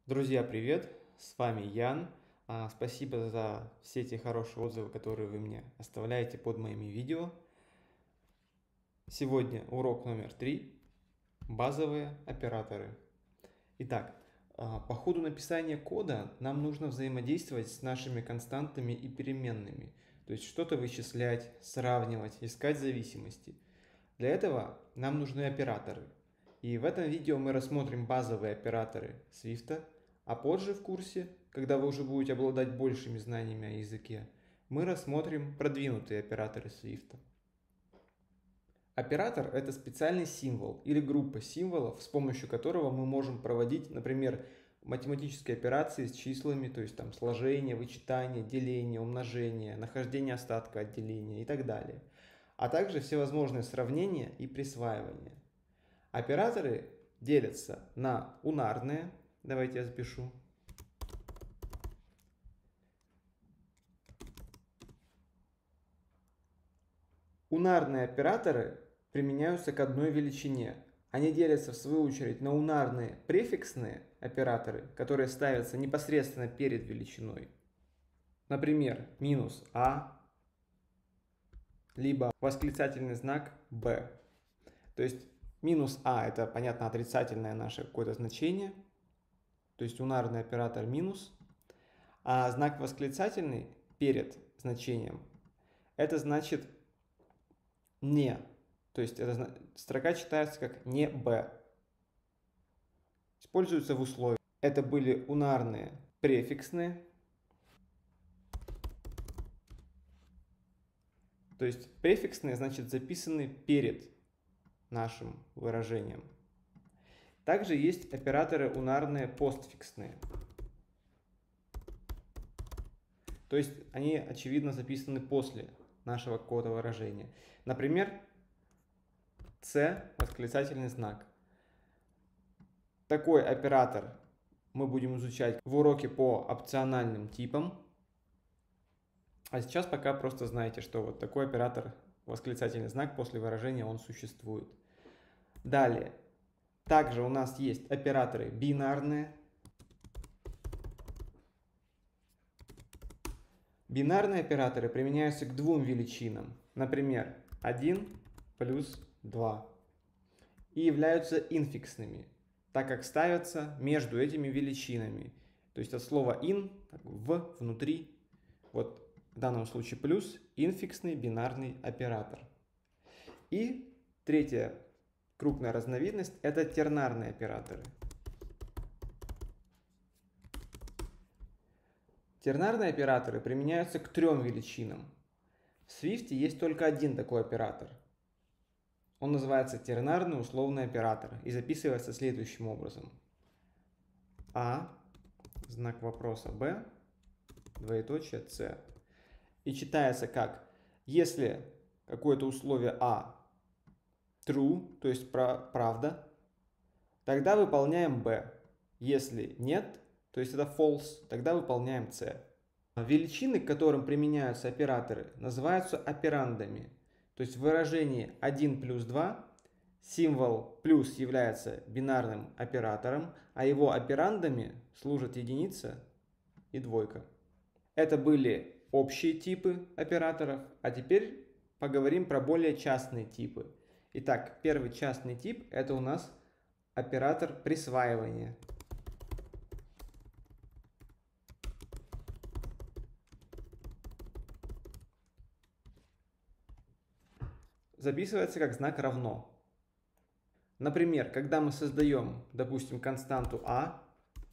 Друзья, привет! С вами Ян. Спасибо за все те хорошие отзывы, которые вы мне оставляете под моими видео. Сегодня урок номер 3. Базовые операторы. Итак, по ходу написания кода нам нужно взаимодействовать с нашими константами и переменными. То есть что-то вычислять, сравнивать, искать зависимости. Для этого нам нужны операторы. И в этом видео мы рассмотрим базовые операторы Swift, а позже в курсе, когда вы уже будете обладать большими знаниями о языке, мы рассмотрим продвинутые операторы Swift. Оператор – это специальный символ или группа символов, с помощью которого мы можем проводить, например, математические операции с числами, то есть там сложение, вычитание, деление, умножение, нахождение остатка от деления и так далее, а также всевозможные сравнения и присваивания. Операторы делятся на унарные, давайте я запишу, унарные операторы применяются к одной величине. Они делятся в свою очередь на унарные префиксные операторы, которые ставятся непосредственно перед величиной. Например, минус а, либо восклицательный знак b. То есть минус а это, понятно, отрицательное наше какое-то значение, то есть унарный оператор минус, а знак восклицательный перед значением это значит не. То есть эта строка читается как не b. Используются в условиях. Это были унарные префиксные. То есть префиксные значит записаны перед нашим выражением. Также есть операторы унарные постфиксные. То есть они очевидно записаны после нашего какого-то выражения. Например, C восклицательный знак. Такой оператор мы будем изучать в уроке по опциональным типам. А сейчас пока просто знаете, что вот такой оператор, восклицательный знак после выражения, он существует. Далее. Также у нас есть операторы бинарные. Бинарные операторы применяются к двум величинам. Например, 1 плюс 2. И являются инфиксными, так как ставятся между этими величинами. То есть от слова in, в, внутри. Вот в данном случае плюс, инфиксный бинарный оператор. И третья крупная разновидность – это тернарные операторы. Тернарные операторы применяются к трем величинам. В Swift есть только один такой оператор. Он называется тернарный условный оператор и записывается следующим образом. А, знак вопроса Б, двоеточие С. И читается как, если какое-то условие А true, то есть правда, тогда выполняем B. Если нет, то есть это false, тогда выполняем C. Величины, к которым применяются операторы, называются операндами. То есть в выражении 1 плюс 2 символ плюс является бинарным оператором, а его операндами служат единица и двойка. Это были общие типы операторов, а теперь поговорим про более частные типы. Итак, первый частный тип – это у нас оператор присваивания. Записывается как знак равно. Например, когда мы создаем, допустим, константу а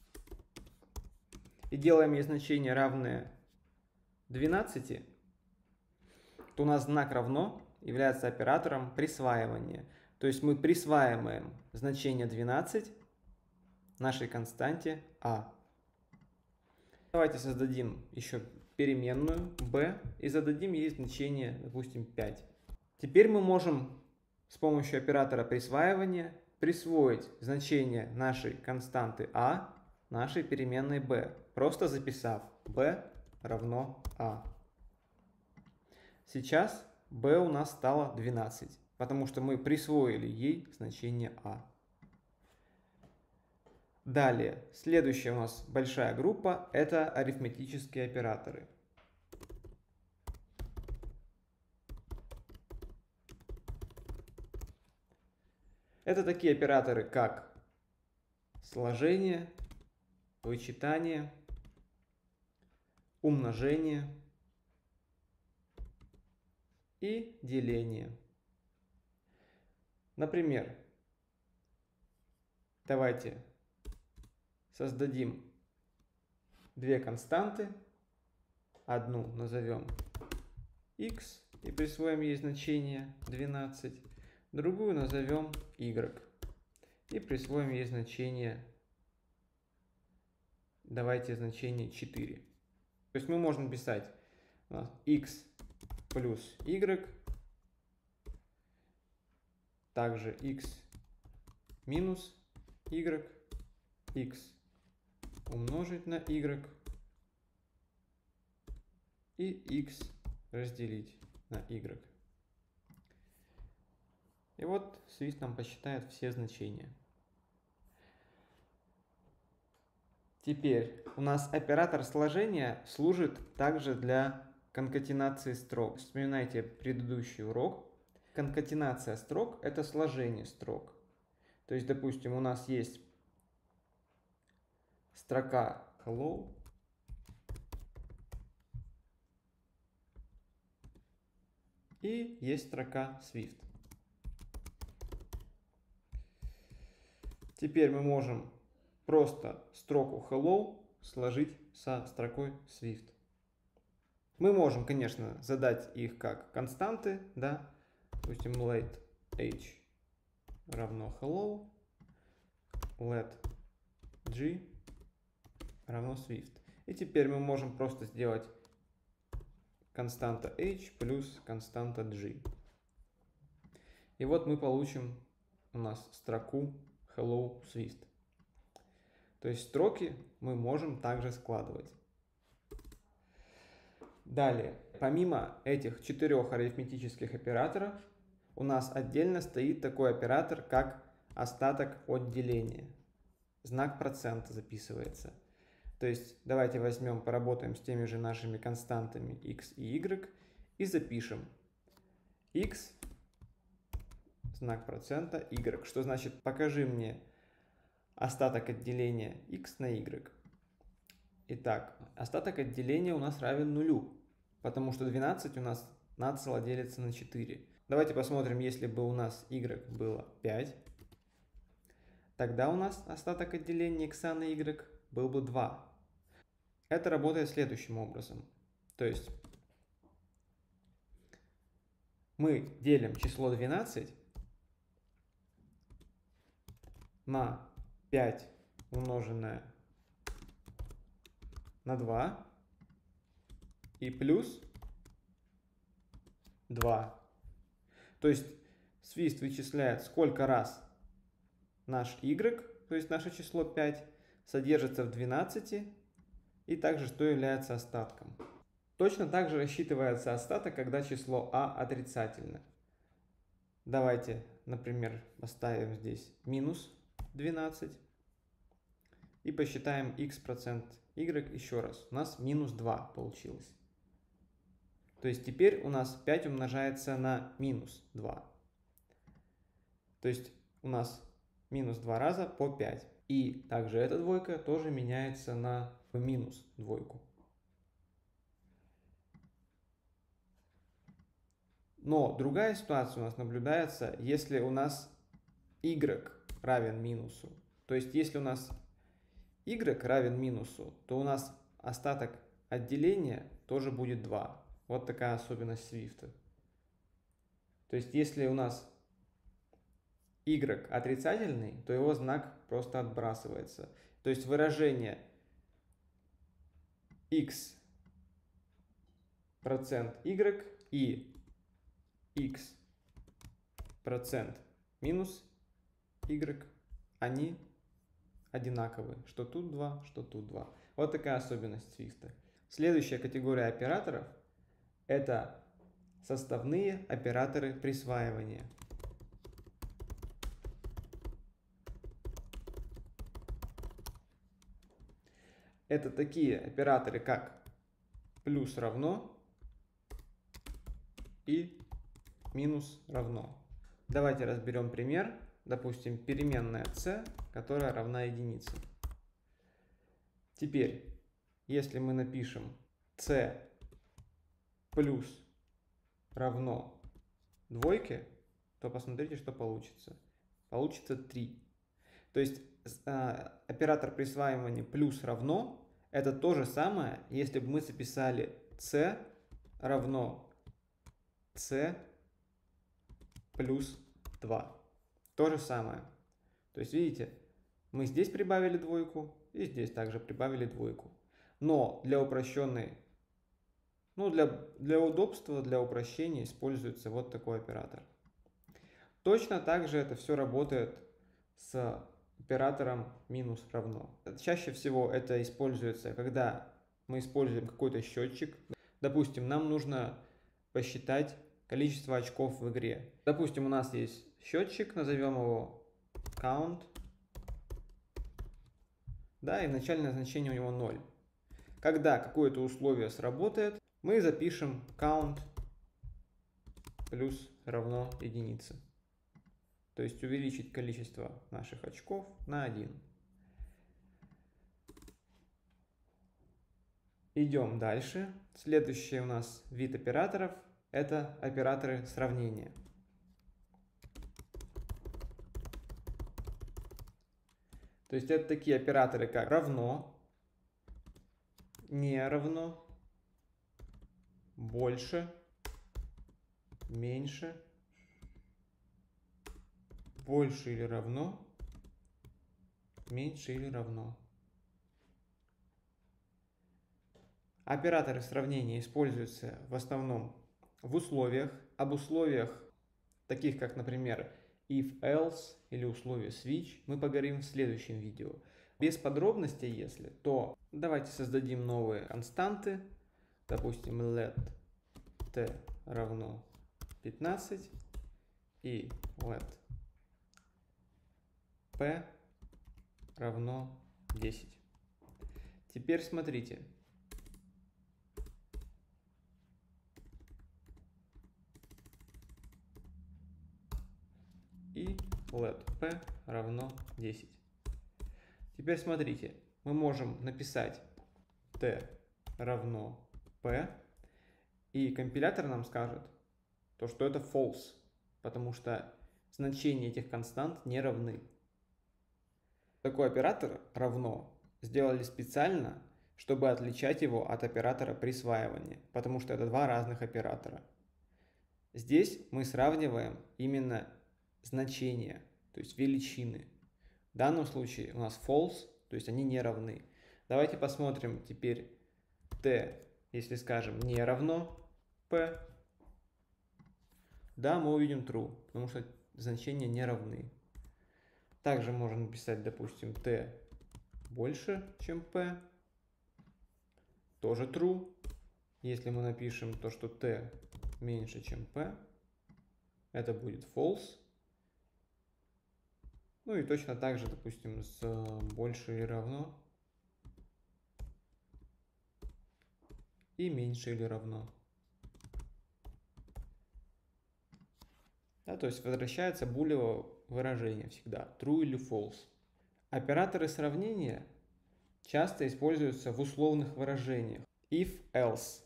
и делаем ей значение равное 12, то у нас знак равно является оператором присваивания. То есть мы присваиваем значение 12 нашей константе а. Давайте создадим еще переменную b и зададим ей значение, допустим, 5. Теперь мы можем с помощью оператора присваивания присвоить значение нашей константы а нашей переменной b, просто записав b равно a. Сейчас b у нас стало 12, потому что мы присвоили ей значение a. Далее, следующая у нас большая группа – это арифметические операторы. Это такие операторы, как сложение, вычитание, умножение и деление. Например, давайте создадим две константы. Одну назовем x и присвоим ей значение 12. Другую назовем y и присвоим ей значение, давайте значение 4. То есть мы можем писать у нас x плюс y, также x минус y, x умножить на y и x разделить на y. И вот Swift нам посчитает все значения. Теперь у нас оператор сложения служит также для конкатенации строк. Вспоминайте предыдущий урок. Конкатенация строк – это сложение строк. То есть, допустим, у нас есть строка hello, и есть строка Swift. Теперь мы можем просто строку hello сложить со строкой Swift. Мы можем, конечно, задать их как константы, да, допустим, let h равно hello, let g равно Swift. И теперь мы можем просто сделать константа h плюс константа g. И вот мы получим у нас строку hello Swift. То есть строки мы можем также складывать. Далее, помимо этих 4 арифметических операторов, у нас отдельно стоит такой оператор, как остаток от деления. Знак процента записывается. То есть давайте возьмем, поработаем с теми же нашими константами x и y и запишем x, знак процента, y. Что значит покажи мне остаток от деления x на y. Итак, остаток от деления у нас равен нулю, потому что 12 у нас нацело делится на 4. Давайте посмотрим, если бы у нас y было 5, тогда у нас остаток от деления x на y был бы 2. Это работает следующим образом. То есть мы делим число 12 на 5 умноженное на 2 и плюс 2. То есть Swift вычисляет, сколько раз наш y, то есть наше число 5, содержится в 12, и также что является остатком. Точно так же рассчитывается остаток, когда число а отрицательно. Давайте, например, поставим здесь минус 12 и посчитаем x процент y еще раз. У нас минус 2 получилось. То есть теперь у нас 5 умножается на минус 2. То есть у нас минус 2 раза по 5. И также эта двойка тоже меняется на минус двойку. Но другая ситуация у нас наблюдается, если у нас y равен минусу. То есть если у нас y равен минусу, то у нас остаток от деления тоже будет 2. Вот такая особенность Swift. То есть если у нас y отрицательный, то его знак просто отбрасывается. То есть выражение x процент y и x процент минус y, они одинаковые. Что тут 2, что тут 2. Вот такая особенность Swift. Следующая категория операторов – это составные операторы присваивания. это такие операторы, как плюс равно и минус равно. Давайте разберем пример. Допустим, переменная c, которая равна единице. Теперь, если мы напишем c плюс равно двойке, то посмотрите, что получится. Получится 3. То есть оператор присваивания плюс равно — это то же самое, если бы мы записали c равно c плюс 2. То же самое. То есть, видите, мы здесь прибавили двойку и здесь также прибавили двойку. Но для упрощенной, для удобства, для упрощения используется вот такой оператор. Точно так же это все работает с оператором минус равно. Чаще всего это используется, когда мы используем какой-то счетчик. Допустим, нам нужно посчитать количество очков в игре. Допустим, у нас есть счетчик, назовем его count. Да, и начальное значение у него 0. Когда какое-то условие сработает, мы запишем count плюс равно единице. То есть увеличить количество наших очков на 1. Идем дальше. Следующий у нас вид операторов — это операторы сравнения. То есть это такие операторы, как равно, не равно, больше, меньше, больше или равно, меньше или равно. Операторы сравнения используются в основном в условиях. Об условиях, таких как, например, if-else или условия switch, мы поговорим в следующем видео. Без подробностей, если, то давайте создадим новые константы. Допустим, let t равно 15 и let p равно 10. Теперь смотрите. И let p равно 10. Теперь смотрите, мы можем написать t равно p, и компилятор нам скажет, что это false, потому что значения этих констант не равны. Такой оператор равно сделали специально, чтобы отличать его от оператора присваивания, потому что это два разных оператора. Здесь мы сравниваем именно значения, то есть величины. В данном случае у нас false, то есть они не равны. Давайте посмотрим теперь t, если скажем не равно p. Да, мы увидим true, потому что значения не равны. Также можно написать, допустим, t больше, чем p. Тоже true. Если мы напишем то, что t меньше, чем p, это будет false. Ну и точно так же, допустим, с больше или равно и меньше или равно. Да, то есть возвращается булево выражение всегда, true или false. Операторы сравнения часто используются в условных выражениях. If-else.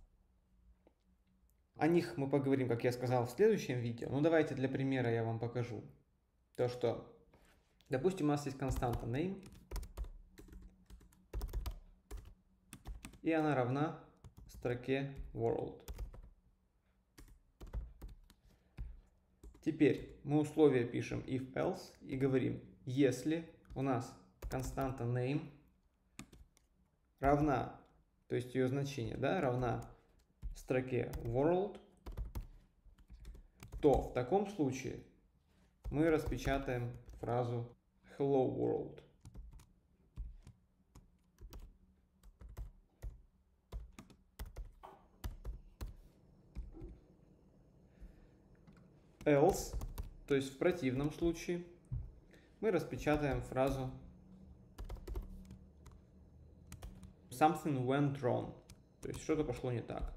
О них мы поговорим, как я сказал, в следующем видео. Но давайте для примера я вам покажу. То, что, допустим, у нас есть константа name, и она равна строке world. Теперь мы условие пишем if-else и говорим, если у нас константа name равна, то есть ее значение, да, равна строке world, то в таком случае мы распечатаем фразу hello world. Else, то есть в противном случае, мы распечатаем фразу something went wrong. То есть что-то пошло не так.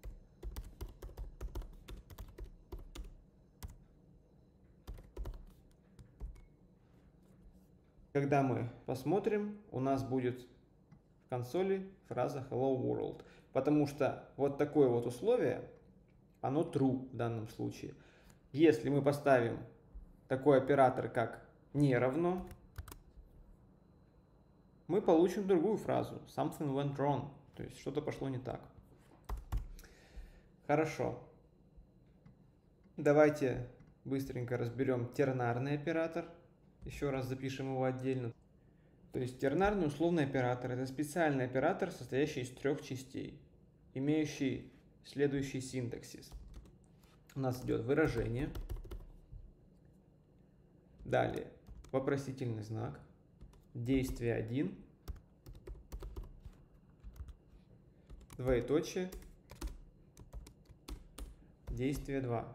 Когда мы посмотрим, у нас будет в консоли фраза Hello World. Потому что вот такое вот условие, оно true в данном случае. Если мы поставим такой оператор, как не равно, мы получим другую фразу. Something went wrong. То есть что-то пошло не так. Хорошо. Давайте быстренько разберем тернарный оператор. Еще раз запишем его отдельно. То есть тернарный условный оператор — это специальный оператор, состоящий из 3 частей, имеющий следующий синтаксис. У нас идет выражение, далее вопросительный знак, действие 1, двоеточие, действие 2.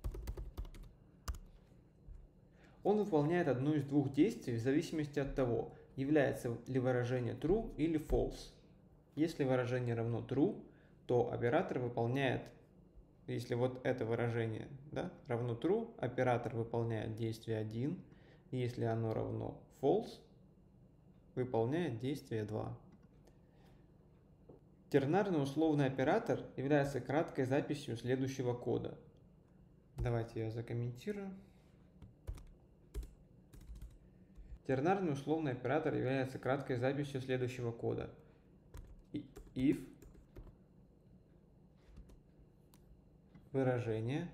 Он выполняет одно из двух действий в зависимости от того, является ли выражение true или false. Если выражение равно true, то оператор выполняет, если вот это выражение, да, равно true, оператор выполняет действие 1, и если оно равно false, выполняет действие 2. Тернарный условный оператор является краткой записью следующего кода. Давайте я закомментирую. Тернарный условный оператор является краткой записью следующего кода. If выражение,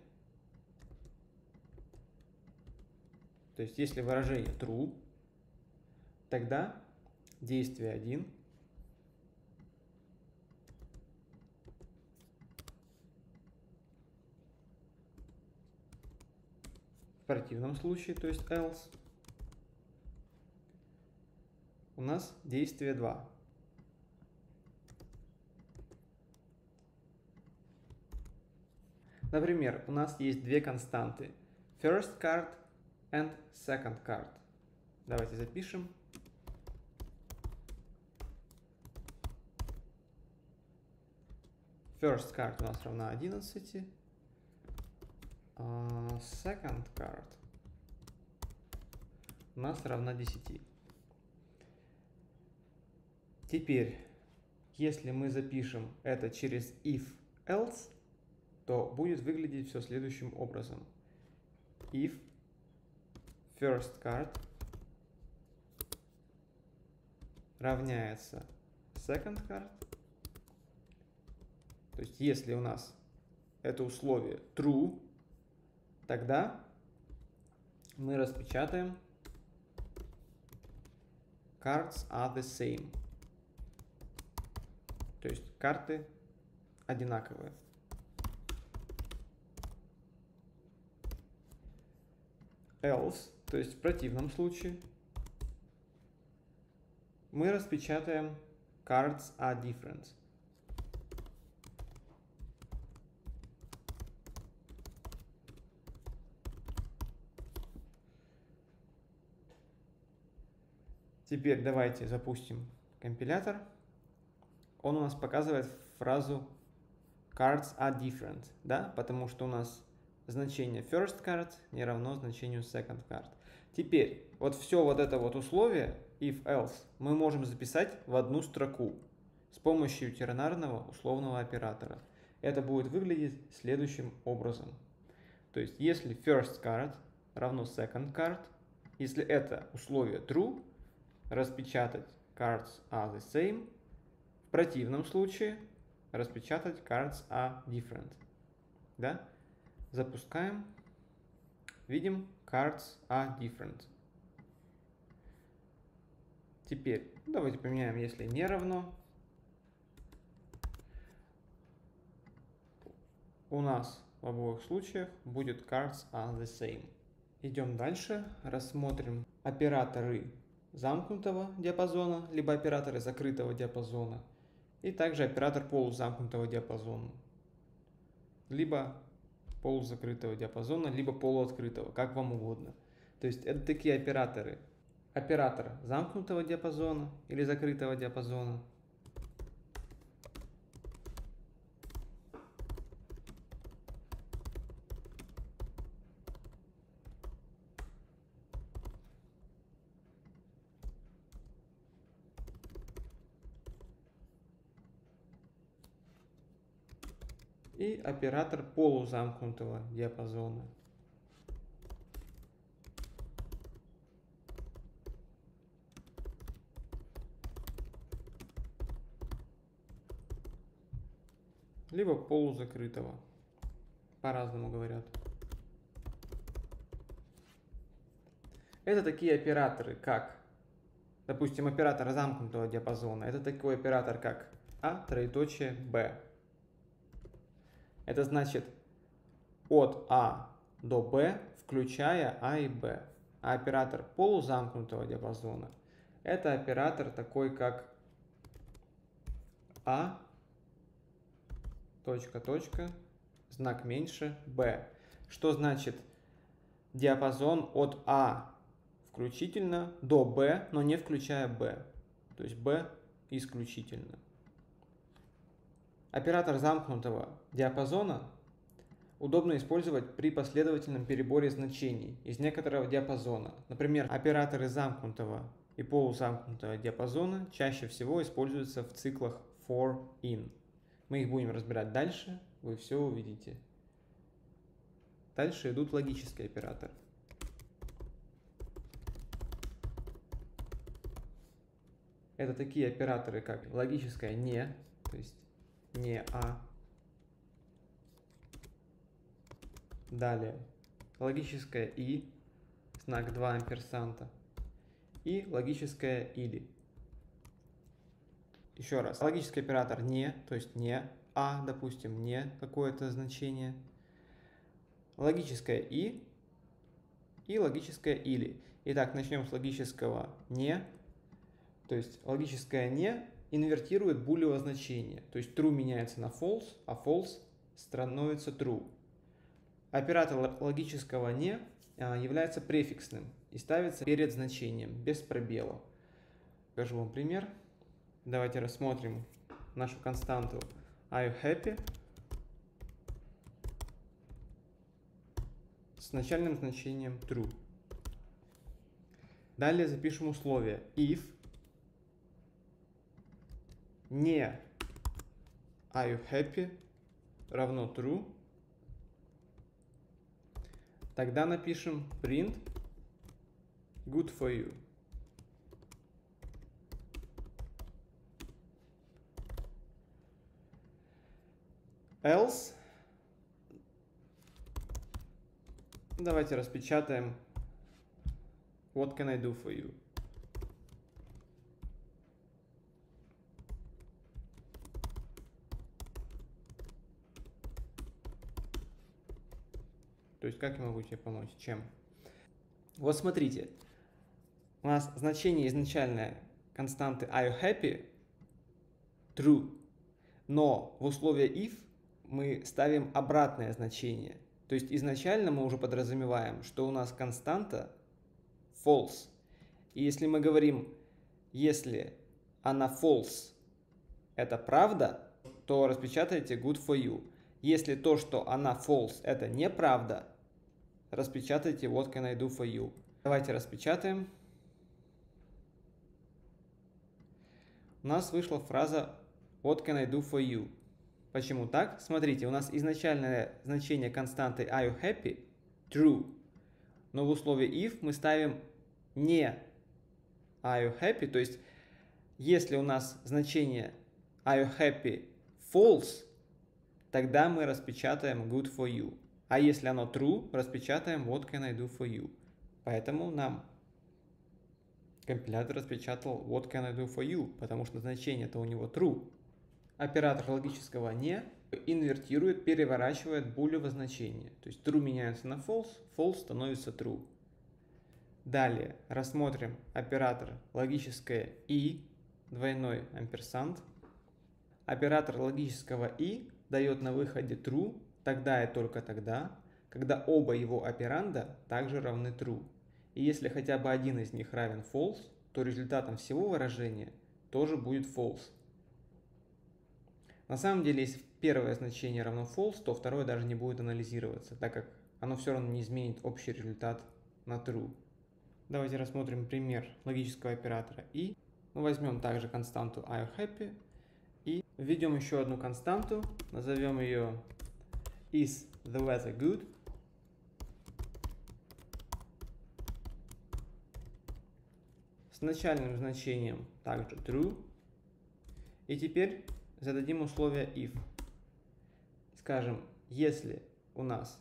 то есть если выражение true, тогда действие 1 в противном случае, то есть else, у нас действие 2. Например, у нас есть две константы first card and second card. Давайте запишем. First card у нас равна 11, а second card у нас равна 10. Теперь, если мы запишем это через if-else, то будет выглядеть все следующим образом. If first card равняется second card, то есть если у нас это условие true, тогда мы распечатаем cards are the same. То есть карты одинаковые. Else, то есть в противном случае, мы распечатаем cards are different. Теперь давайте запустим компилятор. Он у нас показывает фразу cards are different, да, потому что у нас значение first card не равно значению second card. Теперь вот все вот это вот условие if-else мы можем записать в одну строку с помощью тернарного условного оператора. Это будет выглядеть следующим образом. То есть если first card равно second card, если это условие true, распечатать cards are the same. В противном случае распечатать cards are different. Да? Запускаем. Видим cards are different. Теперь давайте поменяем, если не равно. У нас в обоих случаях будет cards are the same. Идем дальше. Рассмотрим операторы замкнутого диапазона, либо операторы закрытого диапазона, и также оператор полузамкнутого диапазона, либо полузакрытого диапазона, либо полуоткрытого, как вам угодно. То есть это такие операторы. Оператор замкнутого диапазона или закрытого диапазона, и оператор полузамкнутого диапазона. Либо полузакрытого. По-разному говорят. Это такие операторы, как, допустим, оператор замкнутого диапазона. Это такой оператор, как А, троеточие, Б. Это значит от А до Б, включая А и Б. А оператор полузамкнутого диапазона – это оператор такой, как А, точка, точка, знак меньше, Б. Что значит диапазон от А включительно до Б, но не включая Б. То есть Б исключительно. Оператор замкнутого диапазона удобно использовать при последовательном переборе значений из некоторого диапазона. Например, операторы замкнутого и полузамкнутого диапазона чаще всего используются в циклах for, in. Мы их будем разбирать дальше, вы все увидите. Дальше идут логические операторы. Это такие операторы, как логическое «не», то есть «не А». Далее логическое «и», знак 2 амперсанта. И логическое «или». Еще раз. Логический оператор «не», то есть «не А», допустим, «не» какое-то значение. Логическое «и» и логическое «или». Итак, начнем с логического «не». То есть логическое «не» инвертирует булево значение. То есть true меняется на false, а false становится true. Оператор логического «не» является префиксным и ставится перед значением, без пробела. Покажу вам пример. Давайте рассмотрим нашу константу Are you happy? С начальным значением true. Далее запишем условие if не Are you happy равно true. Тогда напишем print good for you. Else давайте распечатаем what can I do for you. То есть как я могу тебе помочь? Чем? Вот смотрите, у нас значение изначальное константы Are you happy? True. Но в условии if мы ставим обратное значение. То есть изначально мы уже подразумеваем, что у нас константа false. И если мы говорим, если она false, это правда, то распечатайте good for you. Если то, что она false, это неправда, распечатайте what can I do for you. Давайте распечатаем. У нас вышла фраза what can I do for you. Почему так? Смотрите, у нас изначальное значение константы Are you happy? True. Но в условии if мы ставим не Are you happy? То есть, если у нас значение Are you happy false, тогда мы распечатаем good for you. А если оно true, распечатаем what can I do for you. Поэтому нам компилятор распечатал what can I do for you, потому что значение-то у него true. Оператор логического не инвертирует, переворачивает булево значение. То есть true меняется на false, false становится true. Далее рассмотрим оператор логическое и, двойной амперсанд. Оператор логического и дает на выходе true тогда и только тогда, когда оба его операнда также равны true. И если хотя бы один из них равен false, то результатом всего выражения тоже будет false. На самом деле, если первое значение равно false, то второе даже не будет анализироваться, так как оно все равно не изменит общий результат на true. Давайте рассмотрим пример логического оператора и. Мы возьмем также константу Are you happy и введем еще одну константу, назовем ее is the weather good? С начальным значением также true. И теперь зададим условие if. Скажем, если у нас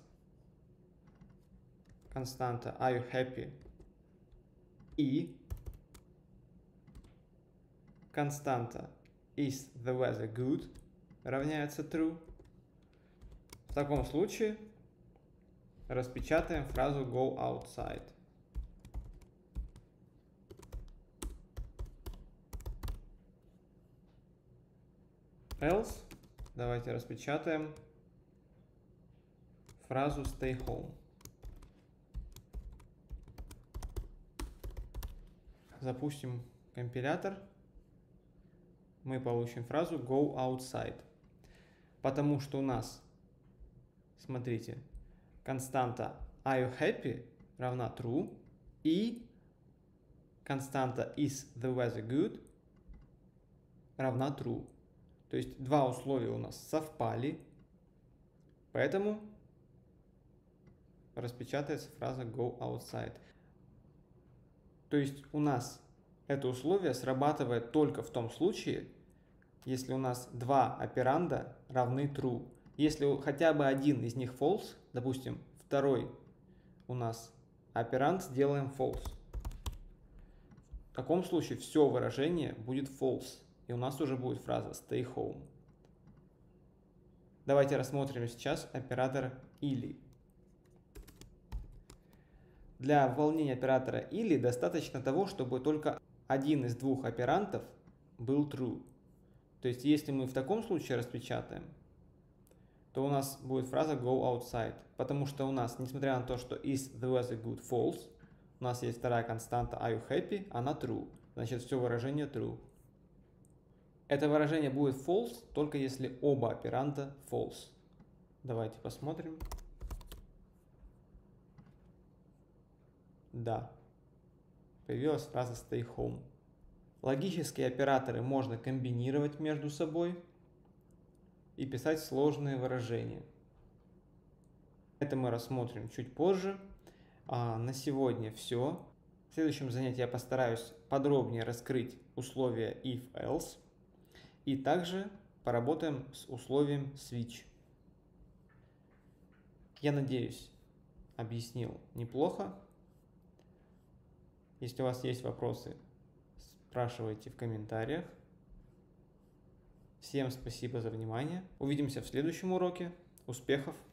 константа are you happy и константа is the weather good равняется true, в таком случае распечатаем фразу go outside. Else давайте распечатаем фразу stay home. Запустим компилятор. Мы получим фразу go outside. Потому что у нас, смотрите, константа are you happy равна true и константа is the weather good равна true. То есть два условия у нас совпали, поэтому распечатается фраза go outside. То есть у нас это условие срабатывает только в том случае, если у нас два операнда равны true. Если хотя бы один из них false, допустим, второй у нас операнд сделаем false, в таком случае все выражение будет false. И у нас уже будет фраза stay home. Давайте рассмотрим сейчас оператор или. Для выполнения оператора или достаточно того, чтобы только один из двух операндов был true. То есть, если мы в таком случае распечатаем, то у нас будет фраза go outside. Потому что у нас, несмотря на то, что is the weather good false, у нас есть вторая константа are you happy, она true. Значит, все выражение true. Это выражение будет false, только если оба операнда false. Давайте посмотрим. Да, появилась фраза stay home. Логические операторы можно комбинировать между собой и писать сложные выражения. Это мы рассмотрим чуть позже. А на сегодня все. В следующем занятии я постараюсь подробнее раскрыть условия if-else. И также поработаем с условием switch. Я надеюсь, объяснил неплохо. Если у вас есть вопросы, спрашивайте в комментариях. Всем спасибо за внимание. Увидимся в следующем уроке. Успехов!